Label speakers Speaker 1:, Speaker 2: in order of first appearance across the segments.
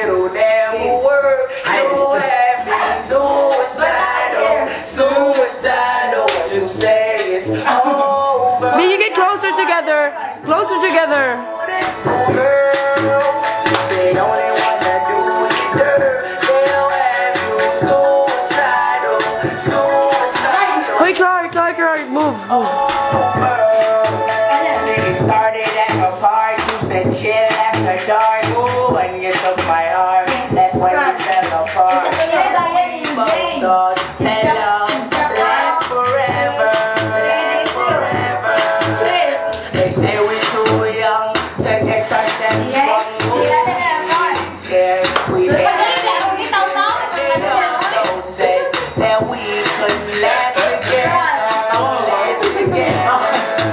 Speaker 1: it'll never work. You have me suicidal, suicidal. You say it's over.
Speaker 2: Me, you get closer together. Closer together.
Speaker 1: They only wanna do you dirt. They'll have you suicidal, suicidal.
Speaker 2: Hey, Clark, move.
Speaker 1: It started at a park, used to chill after dark. Ooh, when you took my arm, that's when we fell apart. We both thought hello, last forever, last forever. They say we're too young to get ourselves strong. Yeah, we so safe that we could last together, last together.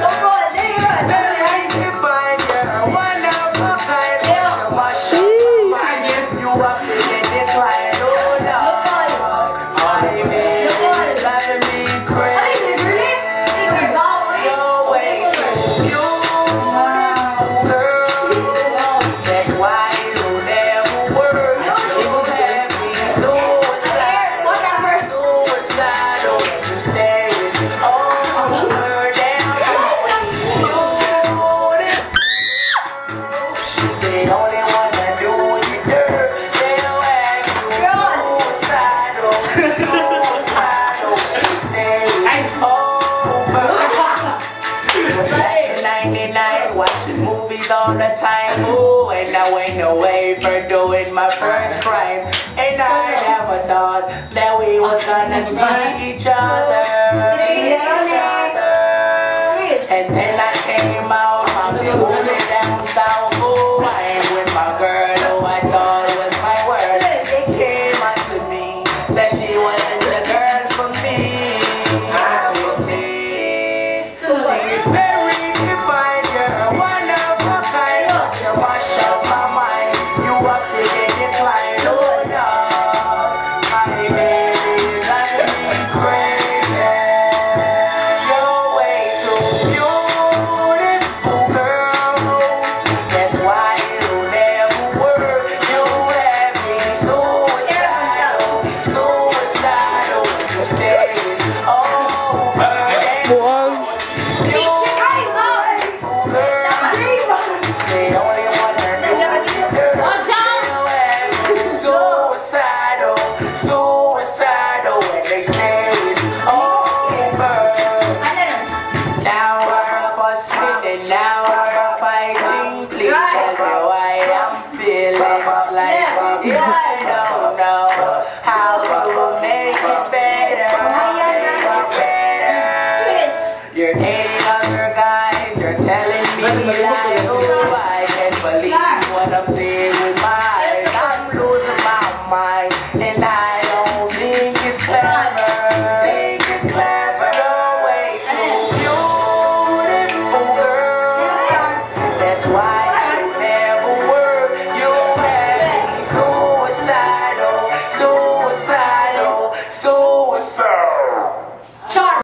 Speaker 1: They only wanna do you dirt. They'll act suicidal, suicidal. Say it's over. Back in '99, watching movies all the time. Ooh, and I went away for doing my first crime. And I never thought that we was gonna see each other. And then I came